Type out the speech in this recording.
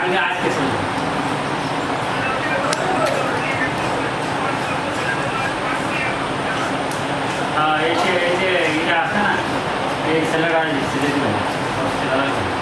গাড়িটা আজকে চলবে। এই যে এটা আছে না, এই ছেলেরা দিচ্ছে, দেখবেন